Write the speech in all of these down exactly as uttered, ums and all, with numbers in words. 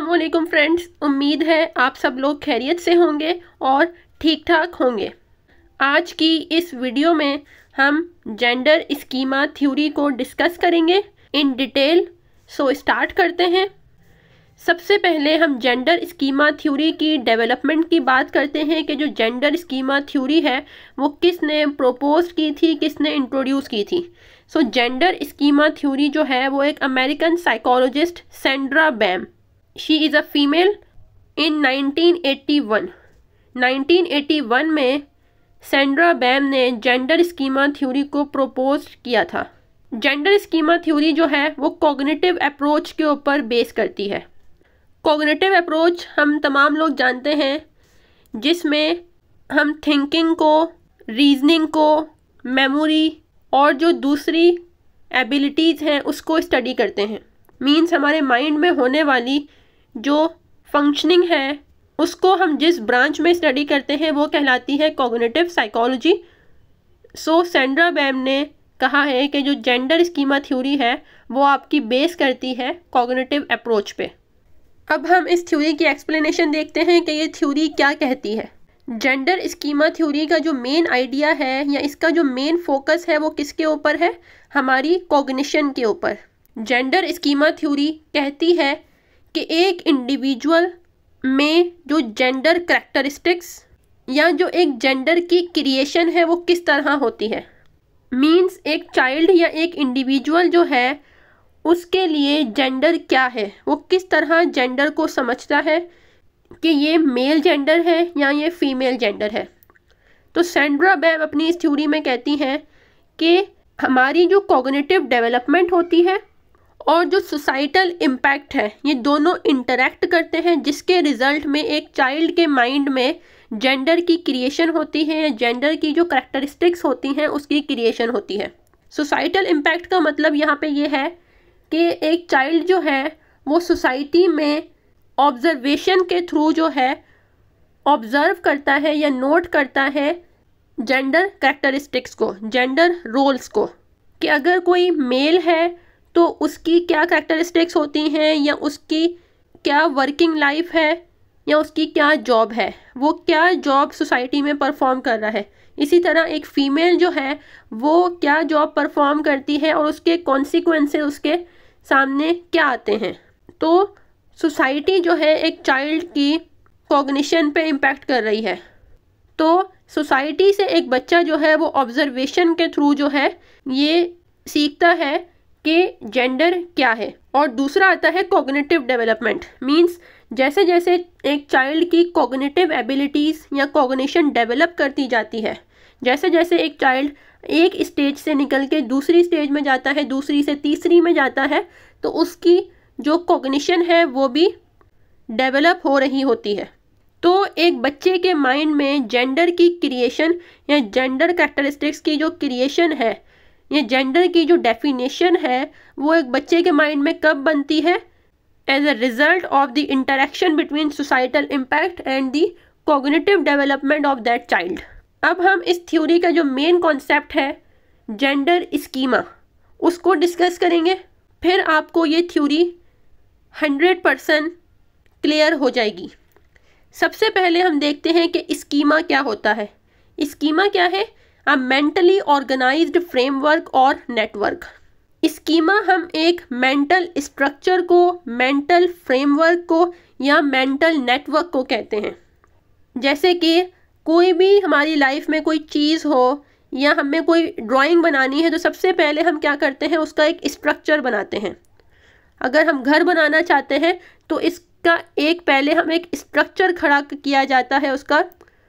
अस्सलामुअलैकुम फ्रेंड्स, उम्मीद है आप सब लोग खैरियत से होंगे और ठीक ठाक होंगे। आज की इस वीडियो में हम जेंडर स्कीमा थ्योरी को डिस्कस करेंगे इन डिटेल। सो स्टार्ट करते हैं। सबसे पहले हम जेंडर स्कीमा थ्योरी की डेवलपमेंट की बात करते हैं कि जो जेंडर स्कीमा थ्योरी है वो किसने प्रपोज की थी, किसने इंट्रोड्यूस की थी। सो जेंडर स्कीमा थ्योरी जो है वो एक American psychologist Sandra Bem, she is a female, in nineteen eighty one nineteen eighty one में सैंड्रा बैम ने जेंडर स्कीमा थ्योरी को प्रपोज किया था। जेंडर स्कीमा थ्योरी जो है वो कॉग्निटिव अप्रोच के ऊपर बेस करती है। कॉग्निटिव अप्रोच हम तमाम लोग जानते हैं, जिसमें हम थिंकिंग को, रीजनिंग को, मेमोरी और जो दूसरी एबिलिटीज़ हैं उसको स्टडी करते हैं। मीन्स हमारे माइंड में होने वाली जो फंक्शनिंग है उसको हम जिस ब्रांच में स्टडी करते हैं वो कहलाती है cognitive psychology. So Sandra Bem ने कहा है कि जो जेंडर स्कीमा थ्योरी है वो आपकी बेस करती है कॉग्निटिव अप्रोच पे। अब हम इस थ्योरी की एक्सप्लेनेशन देखते हैं कि ये थ्योरी क्या कहती है। जेंडर स्कीमा थ्योरी का जो मेन आइडिया है या इसका जो मेन फोकस है वो किसके ऊपर है? हमारी कॉग्निशन के ऊपर। जेंडर स्कीमा थ्योरी कहती है कि एक इंडिविजुअल में जो जेंडर करैक्टरिस्टिक्स या जो एक जेंडर की क्रिएशन है वो किस तरह होती है। मीन्स एक चाइल्ड या एक इंडिविजुअल जो है उसके लिए जेंडर क्या है, वो किस तरह जेंडर को समझता है कि ये मेल जेंडर है या ये फीमेल जेंडर है। तो सैंड्रा बैम अपनी इस थ्योरी में कहती हैं कि हमारी जो कॉग्निटिव डेवलपमेंट होती है और जो सोसाइटल इम्पैक्ट है ये दोनों इंटरैक्ट करते हैं, जिसके रिजल्ट में एक चाइल्ड के माइंड में जेंडर की क्रिएशन होती है या जेंडर की जो करैक्टरिस्टिक्स होती हैं उसकी क्रिएशन होती है। सोसाइटल इम्पैक्ट का मतलब यहाँ पे ये है कि एक चाइल्ड जो है वो सोसाइटी में ऑब्जर्वेशन के थ्रू जो है ऑब्जर्व करता है या नोट करता है जेंडर करैक्टरिस्टिक्स को, जेंडर रोल्स को, कि अगर कोई मेल है तो उसकी क्या करैक्टरिस्टिक्स होती हैं या उसकी क्या वर्किंग लाइफ है या उसकी क्या जॉब है, वो क्या जॉब सोसाइटी में परफॉर्म कर रहा है। इसी तरह एक फ़ीमेल जो है वो क्या जॉब परफॉर्म करती है और उसके कॉन्सिक्वेंसेस उसके सामने क्या आते हैं। तो सोसाइटी जो है एक चाइल्ड की कॉग्निशन पे इम्पैक्ट कर रही है। तो सोसाइटी से एक बच्चा जो है वो ऑब्जर्वेशन के थ्रू जो है ये सीखता है कि जेंडर क्या है। और दूसरा आता है कॉग्निटिव डेवलपमेंट। मींस जैसे जैसे एक चाइल्ड की कॉग्निटिव एबिलिटीज़ या कॉग्निशन डेवलप करती जाती है, जैसे जैसे एक चाइल्ड एक स्टेज से निकल के दूसरी स्टेज में जाता है, दूसरी से तीसरी में जाता है, तो उसकी जो कॉग्निशन है वो भी डेवलप हो रही होती है। तो एक बच्चे के माइंड में जेंडर की क्रिएशन या जेंडर कैरेक्टरिस्टिक्स की जो क्रिएशन है या जेंडर की जो डेफिनेशन है वो एक बच्चे के माइंड में कब बनती है? As a result of the interaction between societal impact and the cognitive development of that child. अब हम इस थ्योरी का जो मेन कॉन्सेप्ट है जेंडर स्कीमा उसको डिस्कस करेंगे, फिर आपको ये थ्योरी हंड्रेड परसेंट क्लियर हो जाएगी। सबसे पहले हम देखते हैं कि स्कीमा क्या होता है। स्कीमा क्या है? अ मेंटली ऑर्गेनाइज्ड फ्रेमवर्क और नेटवर्क। स्कीमा हम एक मेंटल स्ट्रक्चर को, मेंटल फ्रेमवर्क को या मेंटल नेटवर्क को कहते हैं। जैसे कि कोई भी हमारी लाइफ में कोई चीज़ हो या हमें कोई ड्राइंग बनानी है तो सबसे पहले हम क्या करते हैं, उसका एक स्ट्रक्चर बनाते हैं। अगर हम घर बनाना चाहते हैं तो इसका एक पहले हम एक स्ट्रक्चर खड़ा किया जाता है उसका,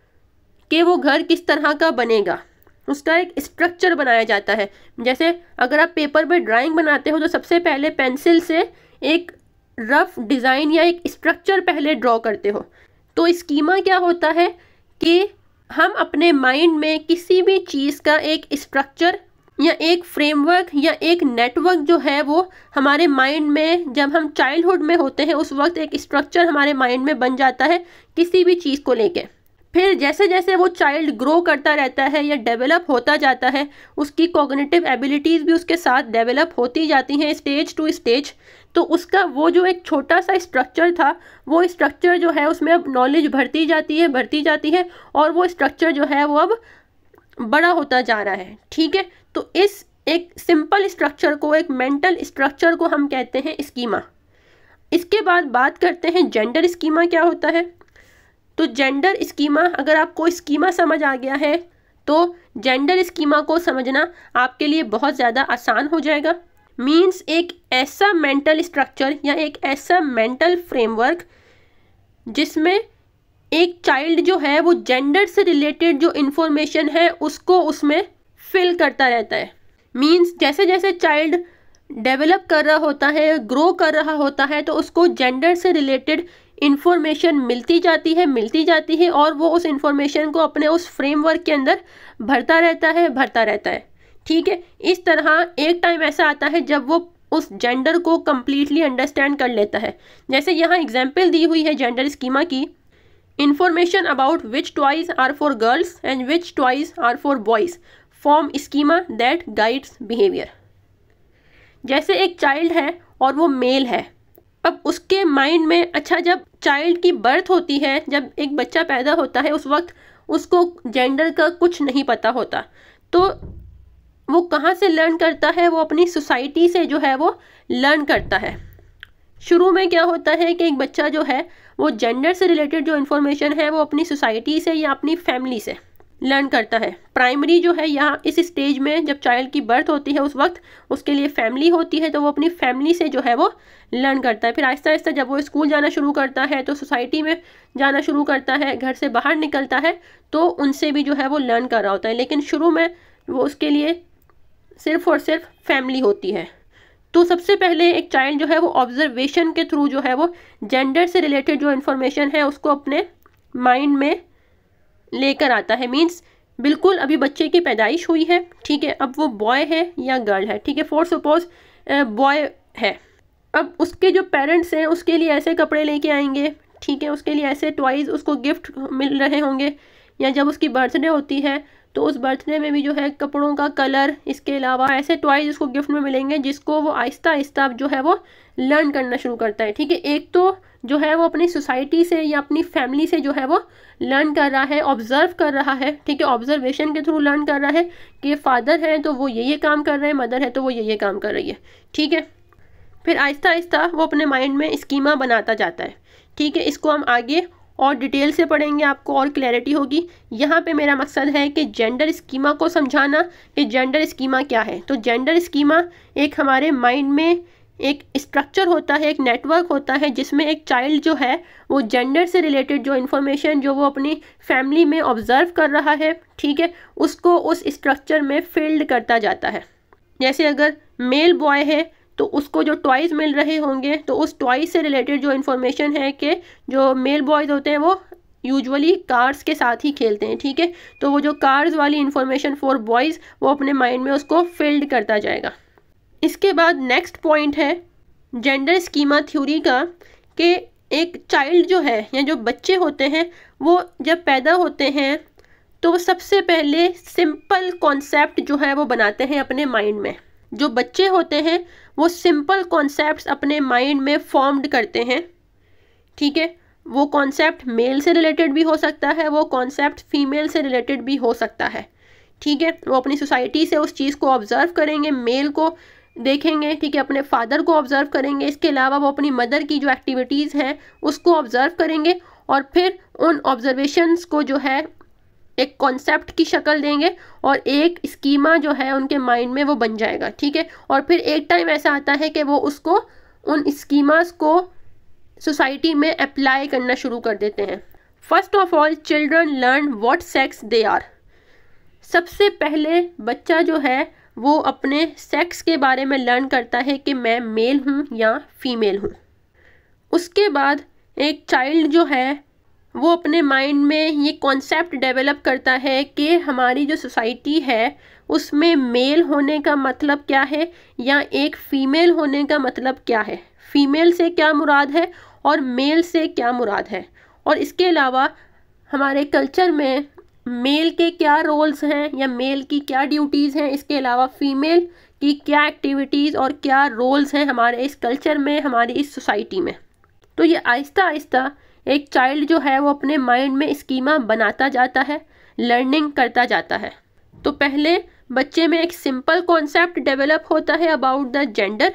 कि वो घर किस तरह का बनेगा, उसका एक स्ट्रक्चर बनाया जाता है। जैसे अगर आप पेपर पे ड्राइंग बनाते हो तो सबसे पहले पेंसिल से एक रफ डिज़ाइन या एक स्ट्रक्चर पहले ड्रॉ करते हो। तो स्कीमा क्या होता है कि हम अपने माइंड में किसी भी चीज़ का एक स्ट्रक्चर या एक फ्रेमवर्क या एक नेटवर्क जो है वो हमारे माइंड में, जब हम चाइल्डहुड में होते हैं उस वक्त एक स्ट्रक्चर हमारे माइंड में बन जाता है किसी भी चीज़ को लेके। फिर जैसे जैसे वो चाइल्ड ग्रो करता रहता है या डेवलप होता जाता है, उसकी कॉग्निटिव एबिलिटीज़ भी उसके साथ डेवलप होती जाती हैं स्टेज टू स्टेज। तो उसका वो जो एक छोटा सा स्ट्रक्चर था, वो स्ट्रक्चर जो है उसमें अब नॉलेज भरती जाती है भरती जाती है और वो स्ट्रक्चर जो है वो अब बड़ा होता जा रहा है। ठीक है, तो इस एक सिंपल स्ट्रक्चर को, एक मेंटल स्ट्रक्चर को हम कहते हैं स्कीमा। इसके बाद बात करते हैं जेंडर स्कीमा क्या होता है। तो जेंडर स्कीमा, अगर आपको स्कीमा समझ आ गया है तो जेंडर स्कीमा को समझना आपके लिए बहुत ज़्यादा आसान हो जाएगा। मींस एक ऐसा मेंटल स्ट्रक्चर या एक ऐसा मेंटल फ्रेमवर्क जिसमें एक चाइल्ड जो है वो जेंडर से रिलेटेड जो इन्फॉर्मेशन है उसको उसमें फिल करता रहता है। मींस जैसे जैसे चाइल्ड डेवलप कर रहा होता है, ग्रो कर रहा होता है, तो उसको जेंडर से रिलेटेड इन्फॉर्मेशन मिलती जाती है मिलती जाती है और वो उस इन्फॉर्मेशन को अपने उस फ्रेमवर्क के अंदर भरता रहता है भरता रहता है ठीक है, इस तरह एक टाइम ऐसा आता है जब वो उस जेंडर को कम्प्लीटली अंडरस्टैंड कर लेता है। जैसे यहाँ एग्जाम्पल दी हुई है जेंडर स्कीमा की, information about which toys are for girls and which toys are for boys form schema that guides behaviour. जैसे एक चाइल्ड है और वो मेल है, अब उसके माइंड में, अच्छा जब चाइल्ड की बर्थ होती है, जब एक बच्चा पैदा होता है, उस वक्त उसको जेंडर का कुछ नहीं पता होता, तो वो कहाँ से लर्न करता है? वो अपनी सोसाइटी से जो है वो लर्न करता है। शुरू में क्या होता है कि एक बच्चा जो है वो जेंडर से रिलेटेड जो इन्फॉर्मेशन है वो अपनी सोसाइटी से या अपनी फैमिली से लर्न करता है। प्राइमरी जो है यहाँ इस स्टेज में जब चाइल्ड की बर्थ होती है उस वक्त उसके लिए फैमिली होती है, तो वो अपनी फैमिली से जो है वो लर्न करता है। फिर आहिस्ता आहिस्ता जब वो स्कूल जाना शुरू करता है तो सोसाइटी में जाना शुरू करता है, घर से बाहर निकलता है तो उनसे भी जो है वो लर्न कर रहा होता है। लेकिन शुरू में वो उसके लिए सिर्फ और सिर्फ फैमिली होती है। तो सबसे पहले एक चाइल्ड जो है वो ऑब्जर्वेशन के थ्रू जो है वो जेंडर से रिलेटेड जो इन्फॉर्मेशन है उसको अपने माइंड में लेकर आता है। मीन्स बिल्कुल अभी बच्चे की पैदाइश हुई है, ठीक है, अब वो बॉय है या गर्ल है, ठीक है, फॉर सपोज बॉय है, अब उसके जो पेरेंट्स हैं उसके लिए ऐसे कपड़े लेके आएंगे, ठीक है, उसके लिए ऐसे टॉयज़ उसको गिफ्ट मिल रहे होंगे, या जब उसकी बर्थडे होती है तो उस बर्थडे में भी जो है कपड़ों का कलर, इसके अलावा ऐसे टॉयज़ उसको गिफ्ट में मिलेंगे जिसको वो आहिस्ता आहिस्ता जो है वो लर्न करना शुरू करता है। ठीक है, एक तो जो है वो अपनी सोसाइटी से या अपनी फैमिली से जो है वो लर्न कर रहा है, ऑब्जर्व कर रहा है, ठीक है, ऑब्जर्वेशन के थ्रू लर्न कर रहा है कि फादर है तो वो ये ये काम कर रहे हैं, मदर है तो वो ये ये काम कर रही है, ठीक है। फिर आहिस्ता आहिस्ता वो अपने माइंड में स्कीमा बनाता जाता है, ठीक है। इसको हम आगे और डिटेल से पढ़ेंगे, आपको और क्लैरिटी होगी। यहाँ पे मेरा मकसद है कि जेंडर स्कीमा को समझाना कि जेंडर स्कीमा क्या है। तो जेंडर स्कीमा एक हमारे माइंड में एक स्ट्रक्चर होता है, एक नेटवर्क होता है जिसमें एक चाइल्ड जो है वो जेंडर से रिलेटेड जो इन्फॉर्मेशन जो वो अपनी फैमिली में ऑब्जर्व कर रहा है, ठीक है, उसको उस स्ट्रक्चर में फिल्ड करता जाता है। जैसे अगर मेल बॉय है तो उसको जो टॉयज़ मिल रहे होंगे तो उस टॉयज़ से रिलेटेड जो इन्फॉर्मेशन है कि जो मेल बॉयज़ होते हैं वो यूजुअली कार्स के साथ ही खेलते हैं, ठीक है, तो वो जो कार्स वाली इन्फॉर्मेशन फॉर बॉयज़ वो अपने माइंड में उसको फिल्ड करता जाएगा। इसके बाद नेक्स्ट पॉइंट है जेंडर स्कीमा थ्योरी का कि एक चाइल्ड जो है या जो बच्चे होते हैं वो जब पैदा होते हैं तो वो सबसे पहले सिंपल कॉन्सेप्ट जो है वो बनाते हैं अपने माइंड में। जो बच्चे होते हैं वो सिंपल कॉन्सेप्ट्स अपने माइंड में फॉर्म्ड करते हैं, ठीक है, वो कॉन्सेप्ट मेल से रिलेटेड भी हो सकता है, वो कॉन्सेप्ट फीमेल से रिलेटेड भी हो सकता है, ठीक है। वो अपनी सोसाइटी से उस चीज़ को ऑब्जर्व करेंगे, मेल को देखेंगे, ठीक है, अपने फादर को ऑब्जर्व करेंगे, इसके अलावा वो अपनी मदर की जो एक्टिविटीज़ हैं उसको ऑब्जर्व करेंगे और फिर उन ऑब्जर्वेशंस को जो है एक कॉन्सेप्ट की शक्ल देंगे और एक स्कीमा जो है उनके माइंड में वो बन जाएगा, ठीक है। और फिर एक टाइम ऐसा आता है कि वो उसको उन स्कीमास को सोसाइटी में अप्लाई करना शुरू कर देते हैं। First of all children learn what sex they are. सबसे पहले बच्चा जो है वो अपने सेक्स के बारे में लर्न करता है कि मैं मेल हूँ या फीमेल हूँ। उसके बाद एक चाइल्ड जो है वो अपने माइंड में ये कॉन्सेप्ट डेवलप करता है कि हमारी जो सोसाइटी है उसमें मेल होने का मतलब क्या है या एक फ़ीमेल होने का मतलब क्या है, फ़ीमेल से क्या मुराद है और मेल से क्या मुराद है। और इसके अलावा हमारे कल्चर में मेल के क्या रोल्स हैं या मेल की क्या ड्यूटीज़ हैं, इसके अलावा फीमेल की क्या एक्टिविटीज़ और क्या रोल्स हैं हमारे इस कल्चर में, हमारी इस सोसाइटी में। तो ये आहिस्ता आहिस्ता एक चाइल्ड जो है वो अपने माइंड में स्कीमा बनाता जाता है, लर्निंग करता जाता है। तो पहले बच्चे में एक सिंपल कॉन्सेप्ट डेवलप होता है अबाउट द जेंडर,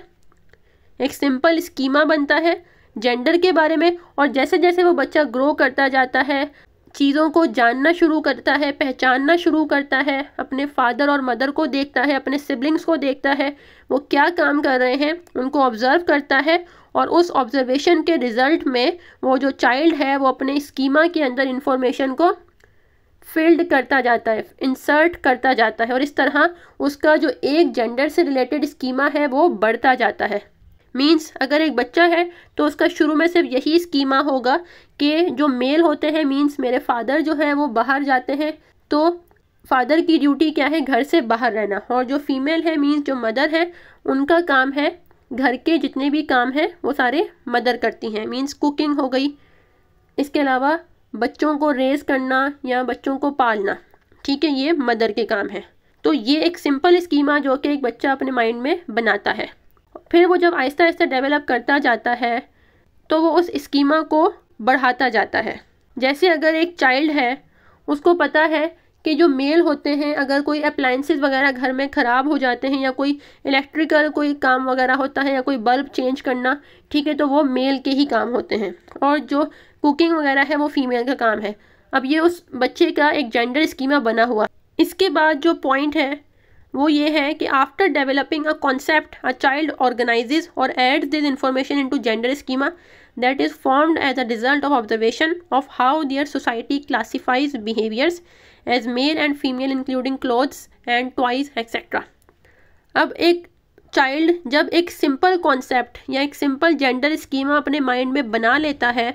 एक सिंपल स्कीमा बनता है जेंडर के बारे में, और जैसे जैसे वो बच्चा ग्रो करता जाता है, चीज़ों को जानना शुरू करता है, पहचानना शुरू करता है, अपने फादर और मदर को देखता है, अपने सिबलिंग्स को देखता है, वो क्या काम कर रहे हैं उनको ऑब्ज़र्व करता है, और उस ऑब्जर्वेशन के रिज़ल्ट में वो जो चाइल्ड है वो अपने स्कीमा के अंदर इंफॉर्मेशन को फिल्ड करता जाता है, इंसर्ट करता जाता है, और इस तरह उसका जो एक जेंडर से रिलेटेड स्कीमा है वो बढ़ता जाता है। मींस अगर एक बच्चा है तो उसका शुरू में सिर्फ यही स्कीमा होगा कि जो मेल होते हैं, मींस मेरे फादर जो हैं वो बाहर जाते हैं, तो फादर की ड्यूटी क्या है, घर से बाहर रहना, और जो फीमेल है मींस जो मदर है उनका काम है घर के जितने भी काम हैं वो सारे मदर करती हैं, मींस कुकिंग हो गई, इसके अलावा बच्चों को रेज़ करना या बच्चों को पालना, ठीक है, ये मदर के काम है। तो ये एक सिंपल स्कीमा जो कि एक बच्चा अपने माइंड में बनाता है। फिर वो जब आहिस्ता आहिस्ता डेवलप करता जाता है तो वो उस स्कीमा को बढ़ाता जाता है। जैसे अगर एक चाइल्ड है, उसको पता है कि जो मेल होते हैं, अगर कोई अप्लायंसेस वगैरह घर में ख़राब हो जाते हैं या कोई इलेक्ट्रिकल कोई काम वगैरह होता है या कोई बल्ब चेंज करना, ठीक है, तो वो मेल के ही काम होते हैं, और जो कुकिंग वगैरह है वो फीमेल का काम है। अब ये उस बच्चे का एक जेंडर स्कीमा बना हुआ। इसके बाद जो पॉइंट है वो ये है कि after developing a concept a child organises और adds this information into gender schema that is formed as a result of observation of how their society classifies behaviors as male and female including clothes and toys et cetera. अब एक child जब एक simple concept या एक simple gender schema अपने mind में बना लेता है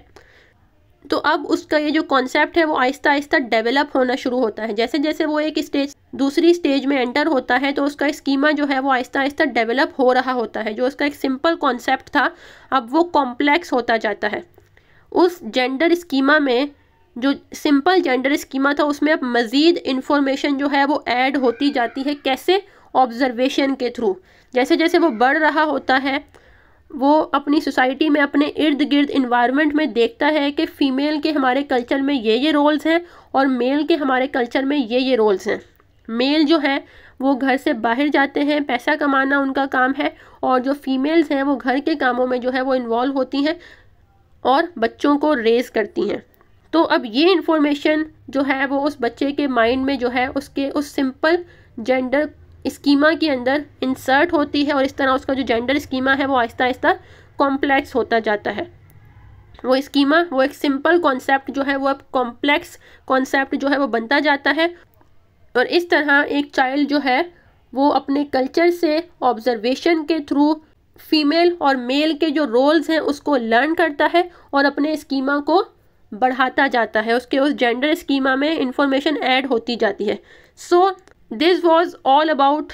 तो अब उसका ये जो कॉन्सेप्ट है वो आहिस्ता आहिस्ता डेवलप होना शुरू होता है। जैसे जैसे वो एक स्टेज दूसरी स्टेज में एंटर होता है तो उसका स्कीमा जो है वो आहिस्ता आहिस्ता डेवलप हो रहा होता है। जो उसका एक सिंपल कॉन्सेप्ट था अब वो कॉम्प्लेक्स होता जाता है। उस जेंडर स्कीमा में जो सिंपल जेंडर स्कीमा था उसमें अब मज़ीद इन्फॉर्मेशन जो है वो ऐड होती जाती है। कैसे? ऑब्जर्वेशन के थ्रू। जैसे जैसे वो बढ़ रहा होता है वो अपनी सोसाइटी में अपने इर्द गिर्द इन्वायरमेंट में देखता है कि फ़ीमेल के हमारे कल्चर में ये ये रोल्स हैं और मेल के हमारे कल्चर में ये ये रोल्स हैं। मेल जो है वो घर से बाहर जाते हैं, पैसा कमाना उनका काम है, और जो फीमेल्स हैं वो घर के कामों में जो है वो इन्वॉल्व होती हैं और बच्चों को रेज़ करती हैं। तो अब ये इन्फॉर्मेशन जो है वो उस बच्चे के माइंड में जो है उसके उस सिंपल जेंडर स्कीमा के अंदर इंसर्ट होती है और इस तरह उसका जो जेंडर स्कीमा है वो आहिस्ता आहिस्ता कॉम्प्लेक्स होता जाता है। वो स्कीमा वो एक सिंपल कॉन्सेप्ट जो है वो अब कॉम्प्लेक्स कॉन्सेप्ट जो है वो बनता जाता है। और इस तरह एक चाइल्ड जो है वो अपने कल्चर से ऑब्जर्वेशन के थ्रू फीमेल और मेल के जो रोल्स हैं उसको लर्न करता है और अपने स्कीमा को बढ़ाता जाता है। उसके उस जेंडर स्कीमा में इंफॉर्मेशन ऐड होती जाती है। सो this was all about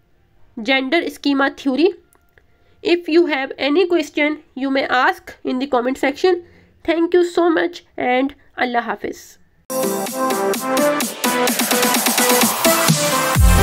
gender schema theory. If you have any question you may ask in the comment section. Thank you so much and Allah Hafiz.